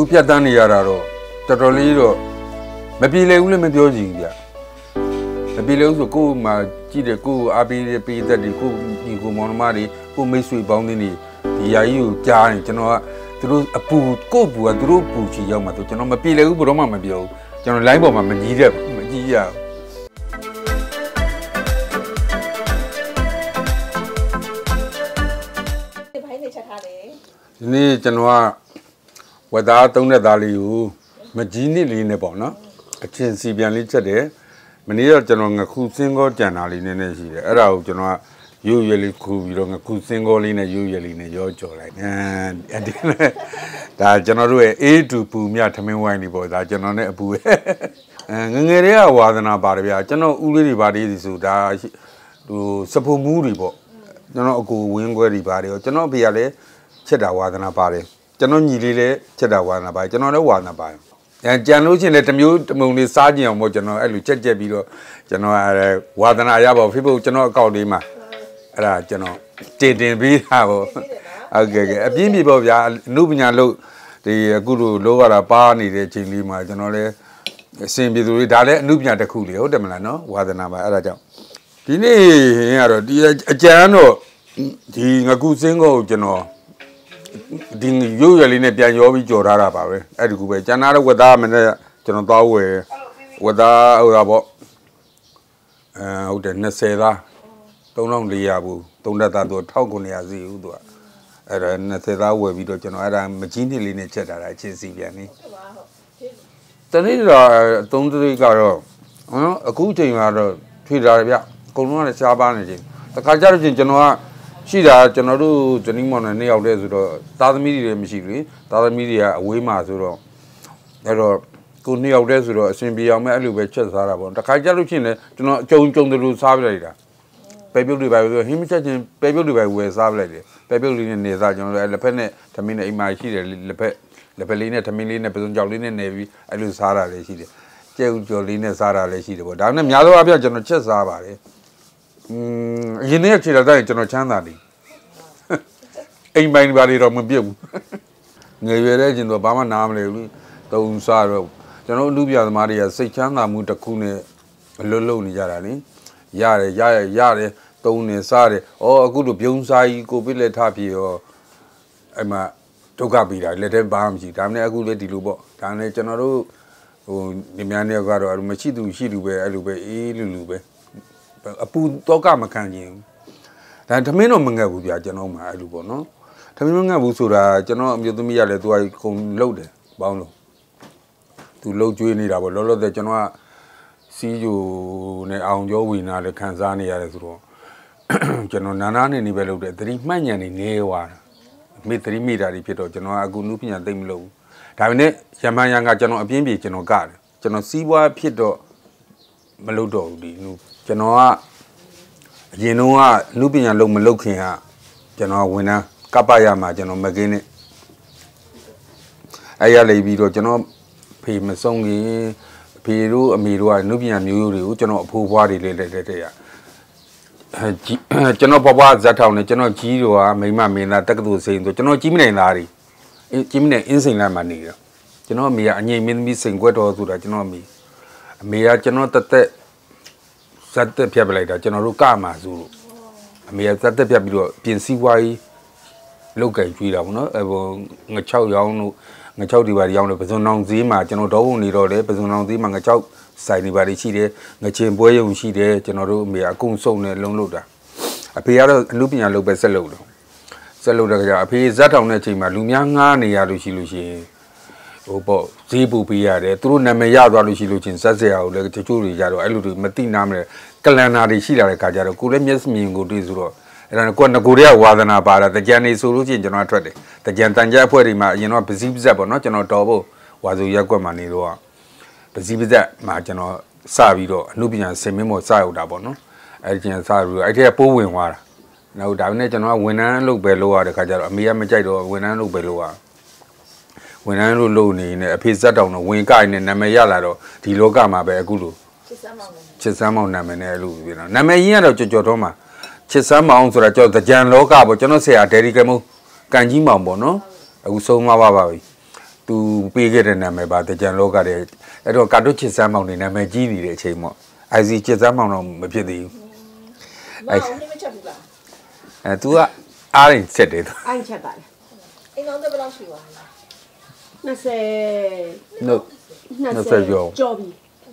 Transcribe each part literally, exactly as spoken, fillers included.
ဖြတ်တန်းနေရတာတော့တော်တော်လေးတော့မပြေလည်ဘူးလည်းမပြောချင်ဘူးဗျမပြေလည်ဘူးဆိုကိုယ်မှကြည့်တယ်ကိုယ်အားပေးတဲ့ပေးသက်တွေကိုညီကိုမောင်နှမတွေကိုမိတ်ဆွေပေါင်းသင်းတွေဒီယာကြီးကိုကြားနေကျွန်တော်ကသူတို့အပူကိုယ့်ပူကသူတို့ပူချီရောက်မှဆိုကျွန်တော်မပြေလည်ဘူးဘယ်တော့မှမပြောဘူးကျွန်တော် line ပေါ်မှာမကြီးတဲ့မကြီးရဒီဘိုင်းနေချက်ထားတယ်ဒီနေ့ကျွန်တော်ကဝက်သားသုံးတဲ့သားလေးကိုမကြီးနစ်လေးနဲ့ပေါ့နော်အချင်းစီပြန်လေးချက်တယ်မနေ့ကကျွန်တော်ငခုစင်းကောကြံတာလေးနည်းနည်းရှိတယ်အဲ့ဒါကိုကျွန်တော်ကရိုးရွယ်လေးခူပြီးတော့ငခုစင်းကောလေးနဲ့ရိုးရွယ်လေးနဲ့ရောကြော်လိုက်အဲဒီဒါကျွန်တော်တို့ရဲ့ A to ပူမြထမင်းဝိုင်းလေးပေါ့ဒါကျွန်တော်နဲ့အပူပဲအဲငငယ်တွေကဝါသနာပါတယ်ဗျာကျွန်တော်ဦးလေးတွေပါလေးစီဆိုဒါဟိုစဖုံမူးတွေပေါ့ကျွန်တော်အကူဝင်းခွဲတွေပါတယ်ကျွန်တော်အဖေကလည်းချက်တာဝါသနာပါတယ်ကျွန်တော်ညီလေးလည်းချက်တာဝါသနာပါတယ်ကျွန်တော်လည်းဝါသနာပါတယ်အဲကြံလို့ချင်းလည်းတမျိုးတမုံလေးစားကြည့်အောင်ပေါ့ကျွန်တော်အဲ့လိုချက်ချက်ပြီးတော့ကျွန်တော်အဲဝါသနာရပါဘူး Facebook ကျွန်တော်အကောင့်လေးမှာအဲ့ဒါကျွန်တော်တင်တင်ပေးတာပေါ့ဟုတ်ကဲ့ကဲအပြင်းပြေပေါ့ဗျာအနုပညာလို့ဒီအခုလိုလောရတာပါနေတဲ့ချိန်လေးမှာကျွန်တော်လည်းအစဉ်ပြေသူတွေဒါလည်းအနုပညာတစ်ခုလေဟုတ်တယ်မလားနော်ဝါသနာပါအဲ့ဒါကြောင့်ဒီနေ့ကတော့ဒီအကြမ်းတော့ဒီငကူစင်းကိုကျွန်တော်ဒီရိုးရွယ်လေးနဲ့ပြန်ရောပြီးကြော်ထားတာပါပဲအဲ့ဒီကူပဲကျန်တာတော့ဝက်သားမနဲ့ကျွန်တော်သွားဝယ်ဝက်သားဟိုတာပေါ့အဲဟုတ်တယ်၂၀သား၃၄၀၀ဘူးသုံးတက်သားသူ၁၉၀၀စီဦးသူကအဲ့ဒါ၂၀သားဝယ်ပြီးတော့ကျွန်တော်အဲ့ဒါမကြီးနှစ်လေးနဲ့ချက်ထားတာအချင်းစီပြန်နေတနေ့တော့အသုံးတွေကတော့နော်အခုချိန်မှာတော့ထွေတာရဗျအကုန်လုံးကလည်းရှားပါနေချင်းတခါကြလို့ချင်းကျွန်တော်ကရှိတာကျွန်တော်တို့ဇနီးမောင်နဲ့နှစ်ယောက်တည်းဆိုတော့သားသမီးတွေလည်းမရှိဘူးလေသားသမီးတွေကအဝေးမှာဆိုတော့အဲ့တော့ကိုနှစ်ယောက်တည်းဆိုတော့အရှင်ပြေအောင်မဲ့အဲ့လိုပဲချက်စားတာပေါ့တခါကြလို့ချင်းလည်းကျွန်တော်အကြုံကြုံတယ်လို့စားပြလိုက်တာပဲပြုတ်တွေပဲဆိုဟင်းမချက်ချင်းပဲပြုတ်တွေပဲဝယ်စားပြလိုက်တယ်ပဲပြုတ်လေးနဲ့နေစားကျွန်တော်လည်းလက်ဖက်နဲ့သမင်းနဲ့အိမ်မှာရှိတယ်လက်ဖက်လက်ဖက်လေးနဲ့သမင်းလေးနဲ့ပစုံကြောက်လေးနဲ့နေပြီးအဲ့လိုစားတာလည်းရှိတယ်ကျဲဥကြော်လေးနဲ့စားတာလည်းရှိတယ်ပေါ့ဒါနဲ့များသောအားဖြင့်ကျွန်တော်ချက်စားပါတယ်อืมအရင်နေ့ခြေတော်တိုင်းကျွန်တော်ချမ်းသာတယ်အိမ်ပိုင်းပါလေတော့မပြတ်ဘူးငယ်ရွယ်တဲ့ချင်းတော့ဘာမှနားမလဲဘူးတုံစားတော့ကျွန်တော်လူပြသမားတွေကစိတ်ချမ်းသာမှုတစ်ခုနဲ့အလွတ်လုံနေကြတာလေရတယ်ရရရတယ်တုံးနေစားတယ်ဩအခုတို့ပြုံးစားကြီးကိုပြစ်လက်ထပြေရောအဲ့မှာဒုက္ခပြီးတာလက်ထဲဘာမှမရှိဒါမှလည်းအခုလည်းဒီလိုပေါ့ဒါနဲ့ကျွန်တော်တို့ဟိုဒီများနေကတော့မရှိသူရှိသူပဲအဲ့လိုပဲအေးလူလူပဲအပူတော့ကမခံခြင်းဒါထမင်းတော့မငတ်ဘူးဗျာကျွန်တော်မှအဲ့လိုပေါ့နော်ထမင်းမငတ်ဘူးဆိုတာကျွန်တော်အမျိုးသမီးရလဲသူကခုံလှုပ်တယ်ပေါင်းလို့သူလှုပ်ကျွေးနေတာပေါ့လောလောဆယ်ကျွန်တော်ကစီးဂျိုနဲ့အောင်ကျော်ဝီနာလည်းခံစားနေရတယ်ဆိုတော့ကျွန်တော်နာနာနေနေပဲလှုပ်တယ်သတိမှတ်ဉာဏ်နေနေသွားတာမိသတိမိတာတွေဖြစ်တော့ကျွန်တော်ကအခုနုပညာသိမ့်မလို့ဒါပေမဲ့ရမန်ရန်ကကျွန်တော်အပြင်းပြေကျွန်တော်ကတယ်ကျွန်တော်စီးပွားဖြစ်တော့မလုပ်တော့ဘူးဒီနုကျွန်တော်ကအရင်တော့ကနုပညာလုံးမလုပ်ခင်ကကျွန်တော်ဝန်ထမ်းကပ္ပရမှာကျွန်တော်မကင်းနဲ့အဲ့ရလေပြီးတော့ကျွန်တော်ဖေမဆုံးခင်ဖေတို့အမေတို့ကနုပညာမျိုးရိုးတွေကိုကျွန်တော်အဖိုးဖွားတွေလေးလက်တက်တဲ့ရကျွန်တော်ဘဘဇက်ထောင်နဲ့ကျွန်တော်ကြီးတို့ကမိမမင်းသားတက္ကသိုလ်စိန်ဆိုကျွန်တော်ကြီးမနိုင်သားတွေကြီးမနိုင်အင်းစိန်လမ်းမှာနေတယ်ကျွန်တော်အမေကအငိမ့်မင်းသမီးစိန်ကွက်တော်ဆိုတာကျွန်တော်အမေအမေကကျွန်တော်တသက်ဇက်တက်ဖြတ်ပလိုက်တာကျွန်တော်တို့ကမှာဆိုလို့အမေကဇက်တက်ဖြတ်ပြီးတော့ပြင်စည်းဝါးကြီးလောက်ကင်ကျွေးတာပေါ့နော်အဲဘောငချောက်ရောင်းလို့ငချောက်ဒီပါရောင်းလို့ပဇွန်နောင်ဈေးမှာကျွန်တော်တော့ဝင်နေတော့လေပဇွန်နောင်ဈေးမှာငချောက်ဆိုင်ဒီပါတွေရှိတယ်ငချင်ပွဲရုံရှိတယ်ကျွန်တော်တို့အမေအကုန်စုံနဲ့လုံးလို့တာအဖေကတော့အလူပညာလုပ်ပဲဆက်လုပ်တော့ဆက်လုပ်တဲ့ကြာအဖေဇက်ထောင်တဲ့အချိန်မှာလူများငားနေရလို့ရှိလို့ရှိရင်ဟိုပေါ့ဈေးပူပေးရတယ်သူတို့နာမည်ရသွားလို့ရှိလို့ချင်းဇက်စရာကိုလည်းတချို့တွေကြတော့အဲ့လိုတွေမသိနာမလဲကလန်နာတွေရှိလာတဲ့ခါကျတော့ကိုလည်းမျက်မြင်ကိုတွေ့ဆိုတော့အဲ့ဒါကိုငကိုတွေကဝါသနာပါတာတကြံနေဆိုလို့ချင်းကျွန်တော်ထွက်တယ်တကြံတန်ကြအဖွဲ့တွေမှာအရင်တော့ပစည်းပဇက်ပေါ့နော်ကျွန်တော်တော်ဖို့ဝါဆိုရက်ကွက်မှာနေတော့ပစည်းပဇက်မှာကျွန်တော်စပြီးတော့အနုပညာစင်မင်းမော်စရောက်တာပေါ့နော်အဲ့ဒီချင်းစပြီးတော့အဲ့ထက်ကပိုးဝင်သွားတာနောက်ဒါပေမဲ့ကျွန်တော်ကဝန်ထမ်းလုပ်ပဲလုပ်ရတဲ့ခါကျတော့အမေကမကြိုက်တော့ဝန်ထမ်းလုပ်ပဲလုပ်ရဝန်ထမ်းလို့လုပ်နေနေအဖေဇက်တောင်တော့ဝင်ကိုက်နေနာမည်ရလာတော့ဒီလောကမှာပဲအခုလို့ချစ်စမ်းမောင်ချစ်စမ်းမောင်နာမည်နဲ့လို့ပြောတာနာမည်ရင်းကတော့ကြော်ကြော်တော့မှာချစ်စမ်းမောင်ဆိုတာကြော်တကြံလောကပေါ့ကျွန်တော်ဆရာဒယ်ရီကမိုးကန်ကြီးမောင်ပေါ့နော်အခုဆုံးသွားပါပါပြီသူပေးခဲ့တဲ့နာမည်ပါတကြံလောကတဲ့အဲ့တော့ကာတုချစ်စမ်းမောင်နေနာမည်ကြီးနေတဲ့အချိန်ပေါ့အိုင်စီချစ်စမ်းမောင်တော့မဖြစ်သေးဘူးအဲ့ဒါမချက်ဘူးလားအဲ तू ကအားရင်ချက်တယ် तू အိုင်းချက်ပါလေအိမ်ကောင်းတဲ့ဘယ်လောက်ရှိပါလဲ 20 no 20ကျော်ကျော်ပြီ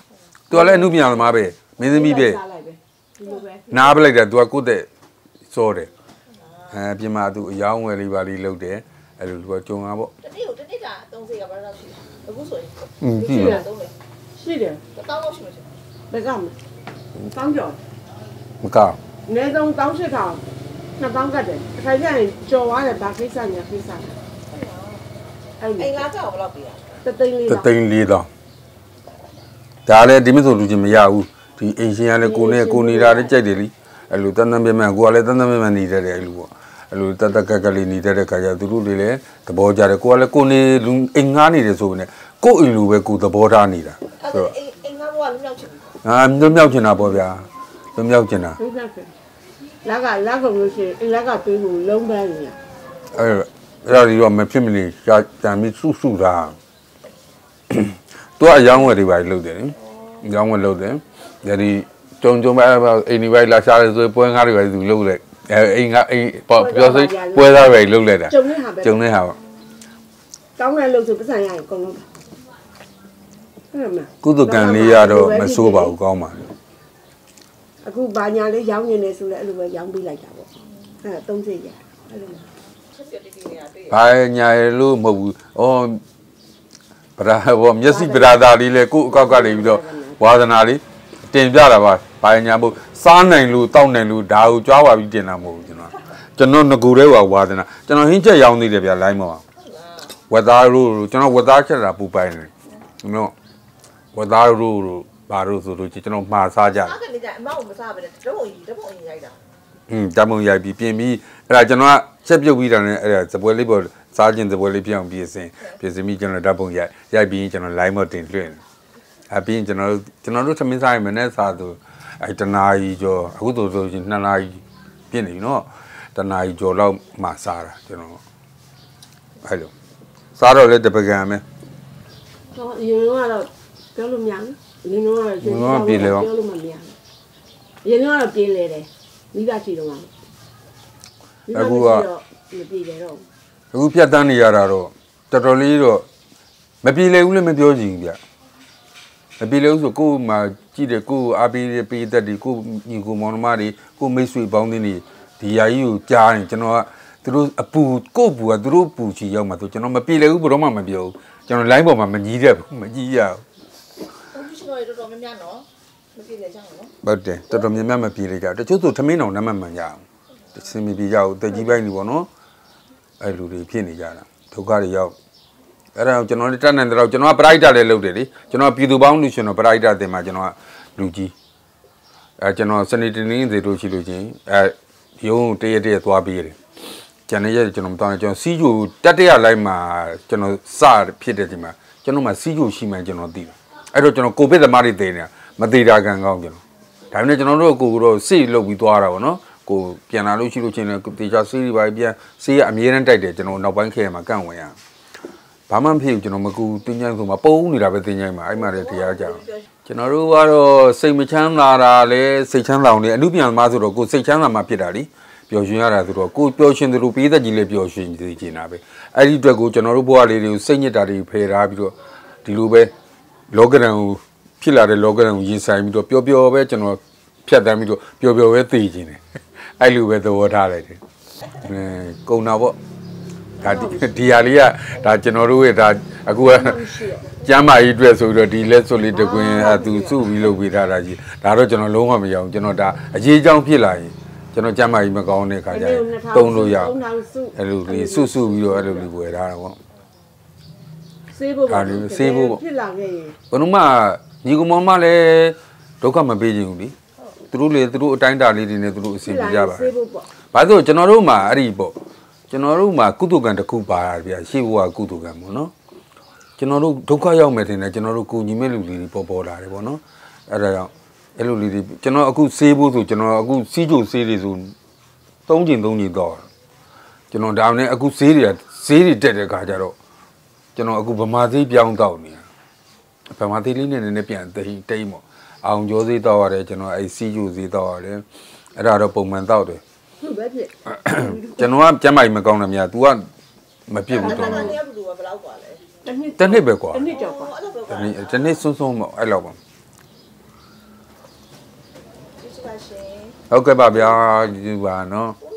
तू လည်းအမှုပြန်သမားပဲမင်းသမီးပဲနားပလိုက်တာ तू ကကိုယ့်တဲ့စောတယ်အဲပြင်မှာ तू အယောင်းဝယ်လေးပါလေးလုပ်တယ်အဲ့လို तू ကကြုံတာပေါ့တနေ့ကိုတနေ့တာသုံးစိတ်ကဘယ်လောက်ရှိလဲအခုဆိုရင်อืมရှိတယ်ရှိတယ်တောင်းလို့ရှိမှချင်းဘယ်ကမတောင်းကြော်မကောနေတော့တောင်းရှစ်ထောင်နှစ်တောင်းကတ်တယ်အခါကျရင်ကြော်သွားတယ်ဘာကိစ္စညာကိစ္စအဲ့အိမ်လာကြောက်ဘယ်လောက်ပေးရတသိန်းလေးတသိန်းလေးတော့ဒါလည်းဒီမဆိုလူချင်းမရဘူးဒီအိမ်ရှင်ကလည်းကိုနဲ့ကိုနေတာလည်းကြိုက်တယ်လीအဲ့လိုတန်းတန်းပြမဲ့ကိုကလည်းတန်းတန်းပြမဲ့နေတတ်တယ်အဲ့လိုပေါ့အဲ့လိုတတ်တက်ကက်ကလေးနေတတ်တဲ့ခါကျသူတို့တွေလည်းသဘောကျတယ်ကိုကလည်းကိုနေလူအိမ်ငားနေတယ်ဆိုရင်ကိုအိမ်လူပဲကိုသဘောထားနေတာဆိုတော့အိမ်ငားဘောကလူမြောက်ချင်အာလူမြောက်ချင်တာပေါ့ဗျာလူမြောက်ချင်တာလက်ကလက်ကုန်လို့ရှိရင်လက်ကတွေးဖို့လုံးပန်းနေရအဲ့အဲ့ဒါဒီတော့မဖြစ်မနေကြာတန်ပြီးစုစုတာသူကအယောင်းဝယ်တွေပါလုပ်တယ်အယောင်းဝယ်လုပ်တယ်ဒါဒီကြုံကြုံပဲအိမ်ဒီဘက်လာရှားတယ်ဆိုပွဲငါးတွေပဲသူလုပ်လိုက်အဲအိမ်ကအိမ်ပေါ့ပြောစိပွဲသားပဲလုပ်လိုက်တာကြုံနေတာပဲကြုံနေတာပေါ့ကောင်းတဲ့လုပ်ဆိုပတ်စံရရင်အကုန်လုံးအဲ့မှာကုသကံလေးရတော့မဆိုးပါဘူးကောင်းပါအခုဘာညာလေးရောင်းနေတယ်ဆိုလဲအဲ့လိုပဲရောင်းပေးလိုက်တာပေါ့အဲ့ဒါသုံးစိတ်ရအဲ့လိုဘာညာလို့မဟုတ်ဘူးဩဗရာဘောမျက်စိဗရာသားလေးလေကို့အကောက်ကနေပြီးတော့ဝါသနာလေးတင်ပြတာပါဘာညာမို့စားနိုင်လို့တောက်နိုင်လို့ဒါကိုကြွားပါပြီးတင်တာမဟုတ်ဘူးကျွန်တော်ကျွန်တော်ငကူတဲ့ဝါသနာကျွန်တော်ဟင်းချက်ရောင်းသေးတယ်ဗျာလိုင်းမှာဝက်သားတို့ကျွန်တော်ဝက်သားချက်တာပူပိုင်တယ်ကျွန်တော်ဝက်သားတို့ဘာလို့ဆိုလို့ကျွန်တော်မှားစားကြတယ်အဲ့ဒါလေအမောက်မစားပဲတပုံကြီးတပုံကြီးရိုက်တာอืมတပုံရိုက်ပြီးပြင်ပြီးအဲ့ဒါကျွန်တော်ကချက်ပြုတ်ပြီးတာနဲ့အဲ့ဒါစပွဲလေးပေါ်စားခြင်းစပွဲလေးပြောင်းပြီးစင်ပြင်စင်ပြီးကျွန်တော်ဓာတ်ပုံရိုက်ရိုက်ပြီးကျွန်တော် line မတင်လွှင့်အပြီးကျွန်တော်ကျွန်တော်တို့သမင်းစားရင်မနေ့စားသူအဲ့တနာကြီးကျော်အခုတို့ဆိုရင်နှစ်နာရီပြည့်နေပြီနော်တနာကြီးကျော်လောက်မှစားတာကျွန်တော်အဲ့လိုစားတော့လေတပကံမယ်ဟောရင်ကတော့ပြောလို့မရဘူးရင်တော့ကျွေးလို့ပြေးလေပြောလို့မရဘူးရင်တော့ပြေးလေတယ်မိဘရှိတော့အခုကမပြေးလေတော့အခုဖြတ်တန်းနေရတာတော့တော်တော်လေးတော့မပြေလေဘူးလည်းမပြောချင်ဘူးဗျမပြေလေဘူးဆိုကိုယ်မှကြည့်တယ်ကိုယ်အားပေးတဲ့ပေးသက်တွေကိုညီကိုမောင်နှမတွေကိုမိတ်ဆွေပေါင်းတင်းတွေဒီယာကြီးကိုကြားရင်ကျွန်တော်ကသူတို့အပူကို့ပူကသူတို့ပူချီရောက်မှဆိုကျွန်တော်မပြေလေဘူးဘယ်တော့မှမပြောဘူးကျွန်တော် line ပေါ်မှာမကြီးတတ်ဘူးမကြီးရဘူးကျွန်တော်တော်တော်များများနော်မပြေလေကြအောင်နော်ဟုတ်တယ်တော်တော်များများမပြေလေကြတချို့ဆိုထမင်းတော်နမမှန်ကြအောင်စင်မပြေကြဘူးတက်ကြီးပိုင်းနေပေါ့နော်အဲ့လူတွေဖြစ်နေကြတာဒုက္ခတွေရောက်အဲ့ဒါကျွန်တော်လည်းတတ်နိုင်တယ်တော့ကျွန်တော်ကပရိုက်တာလည်းလုပ်တယ်လေကျွန်တော်ပြည်သူပေါင်းလူရှင်တော်ပရိုက်တာတင်မှာကျွန်တော်ကလူကြီးအဲကျွန်တော်စနေတနင်္ဂနွေတို့ရှိလို့ချင်းအဲရုံးတရက်တရက်သွားပြီးတယ်ကျန်တဲ့ရက်ကျွန်တော်မတောင်းကျွန်တော်စီးကျူတက်တရလိုက်မှာကျွန်တော်စဖြစ်တဲ့ဒီမှာကျွန်တော်မှစီးကျူရှိမှကျွန်တော်သိတယ်အဲ့တော့ကျွန်တော်ကိုဗစ်သမားတွေတင်နေတာမသေးတာကံကောင်းကျွန်တော်ဒါပေမဲ့ကျွန်တော်တို့ကိုကတော့စိတ်လုတ်ပြီးသွားတာပေါ့နော်ကိုပြန်လာလို့ရှိလို့ချင်းလည်းတေချာစီးတွေပါပြန်စီးရအမြဲတမ်းတိုက်တယ်ကျွန်တော်နောက်ပိုင်းခဲမှာကန့်ဝင်ရဘာမှမဖြစ်ဘူးကျွန်တော်မကူတင်းချိုင်းဆိုမှာပုံနေတာပဲတင်းချိုင်းမှာအဲ့မှာလည်းတရားကြအောင်ကျွန်တော်တို့ကတော့စိတ်မချမ်းသာတာလည်းစိတ်ချမ်းသာအောင်လေအမှုပြန်သမားဆိုတော့ကိုစိတ်ချမ်းသာမှဖြစ်တာလीပျော်ရွှင်ရတာဆိုတော့ကိုပျော်ရွှင်တယ်လို့ပေးသက်ကြီးလည်းပျော်ရွှင်နေချင်တာပဲအဲ့ဒီအတွက်ကိုကျွန်တော်တို့ဘဝလေးတွေကိုစိတ်ညစ်တာတွေဖယ်ထားပြီးတော့ဒီလိုပဲလောကရန်ကိုဖြစ်လာတဲ့လောကရန်ကိုရင်ဆိုင်ပြီးတော့ပျော်ပျော်ပဲကျွန်တော်ဖြတ်တန်းပြီးတော့ပျော်ပျော်ပဲသိချင်တယ်အဲ့လိုပဲသဘောထားလိုက်တယ်အဲကုံတာပေါ့ဒါဒီဟာလေးကဒါကျွန်တော်တို့ရဲ့ဒါအခုကကျမ်းမာရေးအတွက်ဆိုပြီးတော့ဒီလက်စွပ်လေးတကွင်းအသူစုပြီးလုပ်ပေးထားတာကြီးဒါတော့ကျွန်တော်လုံးဝမရအောင်ကျွန်တော်ဒါအရေးအကြောင်းဖြစ်လာရင်ကျွန်တော်ကျမ်းမာရေးမကောင်းတဲ့ခါကျရင်တုံးလို့ရအောင်အဲ့လိုလေးစုစုပြီးတော့အဲ့လိုလေးဝယ်ထားတာပေါ့ဆေးဖို့ပါဆေးဖို့ဖြစ်လာခဲ့ရင်ဘယ်တော့မှညီကောင်မလည်းဒုက္ခမပေးချင်ဘူးလေသူတို့လေသူတို့အတိုင်းတာလေးတွေနဲ့သူတို့အဆင်ပြေကြပါဘာလို့ကျွန်တော်တို့မှာအဲ့ဒီပေါ့ကျွန်တော်တို့မှာကုသကံတစ်ခုပါတာဗျာရှေ့ဘဝကုသကံပေါ့နော်ကျွန်တော်တို့ဒုက္ခရောက်မယ်ထင်တယ်ကျွန်တော်တို့ကိုညီမဲ့လူတွေပေါ်ပေါ်လာတယ်ပေါ့နော်အဲ့ဒါကြောင့်အဲ့လိုလေးတွေကျွန်တော်အခုဆေးဖို့ဆိုကျွန်တော်အခုစီးကြိုဆေးတွေဆိုသုံးကျင်သုံးကျင်တော့ကျွန်တော်ဒါနဲ့အခုဆေးတွေကဆေးတွေတက်တဲ့ခါကျတော့ကျွန်တော်အခုဗမာသေးပြောင်းတော့နေဗမာသေးလေးနဲ့နည်းနည်းပြန်တိတ်တိတ်မို့အောင်ကျော်သေးတော့ရတယ်ကျွန်တော်အဲ့စီးကျူသေးတော့ရတယ်အဲ့ဒါတော့ပုံမှန်တော့တယ်ဟုတ်ပဲဖြစ်ကျွန်တော်ကကျမ်းမာကြီးမကောင်းတယ်မြတ် तू ကမပြစ်ဘူးတော့တနေ့ကဘယ်လိုဘယ်လောက်กว่าလဲတစ်နှစ်တစ်နှစ်ပဲကွာတစ်နှစ်ကြောက်ပါအဲ့လိုပဲတစ်နှစ်တစ်နှစ်စွန်းစွန်းပေါ့အဲ့လောက်ပါကျေးဇူးပါရှင်ဟုတ်ကဲ့ပါဗျာဒီပါနော်